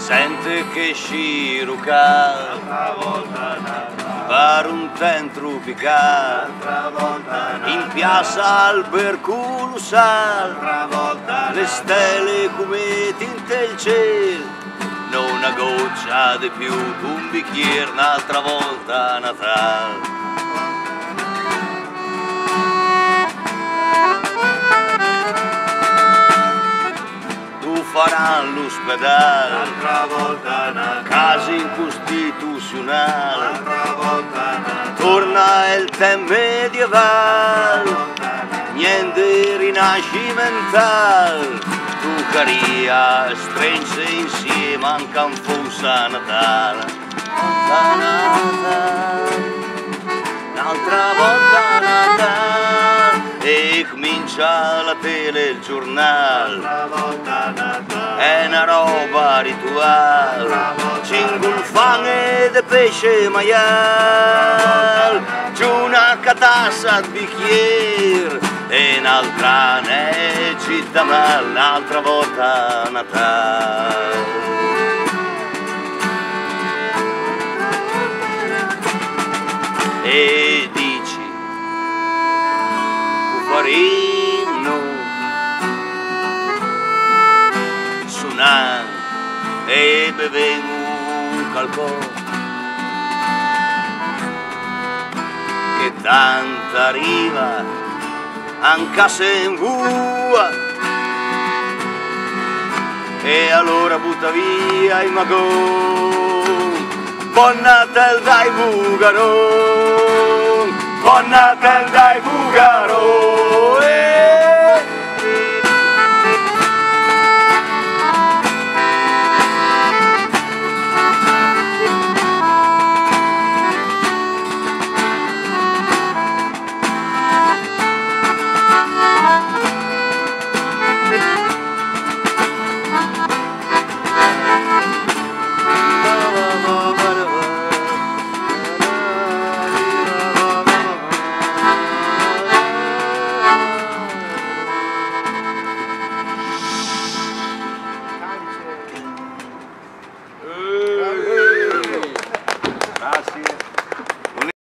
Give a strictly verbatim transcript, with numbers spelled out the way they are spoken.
sente che sciruca per un ten tropical, in piazza al Perculo sal, le stelle come tinte il cielo, non una goccia di più, un bicchiere un'altra volta Natale. Faranno l'ospedale, un'altra volta Natale, casa incostituzionale, un'altra volta Natale, torna il tempo medievale, niente rinascimentale, tu caria strinse insieme anche un fossa Natale. Un'altra volta Natale, e comincia la tele, il giornale, è una roba rituale, cingolfane de pesce maiale, giù una catassa di bicchiere e un'altra ne città mal, un'altra volta Natale. E dici, Cufarino, suonando e bevevo qualcosa, che tanta arriva anche se in vua, e allora butta via il magone, buon Natale dai Bugaron, buon Natale dai Bugaron.